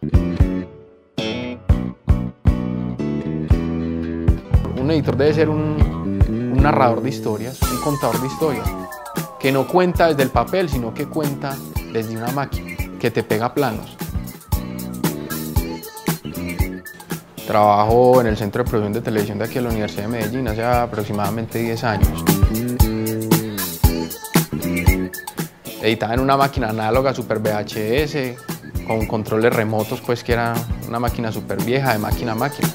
Un editor debe ser un narrador de historias, un contador de historias, que no cuenta desde el papel, sino que cuenta desde una máquina, que te pega planos. Trabajo en el Centro de Producción de Televisión de aquí de la Universidad de Medellín hace aproximadamente 10 años. Editaba en una máquina análoga Super VHS, con controles remotos, pues que era una máquina súper vieja, de máquina a máquina.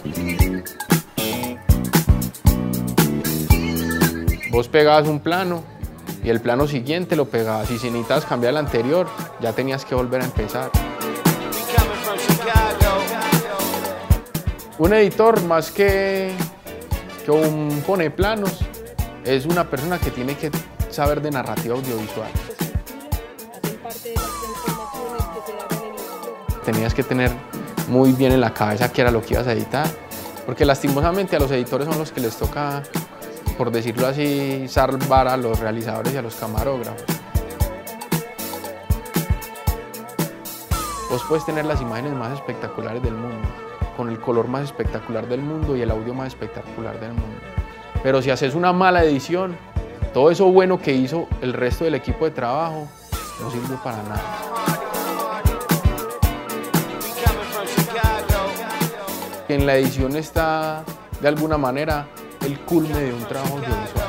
Vos pegabas un plano y el plano siguiente lo pegabas, y si necesitabas cambiar el anterior, ya tenías que volver a empezar. Un editor, más que un poneplanos, es una persona que tiene que saber de narrativa audiovisual. Tenías que tener muy bien en la cabeza qué era lo que ibas a editar, porque lastimosamente a los editores son los que les toca, por decirlo así, salvar a los realizadores y a los camarógrafos. Vos puedes tener las imágenes más espectaculares del mundo, con el color más espectacular del mundo y el audio más espectacular del mundo. Pero si haces una mala edición, todo eso bueno que hizo el resto del equipo de trabajo no sirve para nada. En la edición está, de alguna manera, el culmen de un trabajo audiovisual.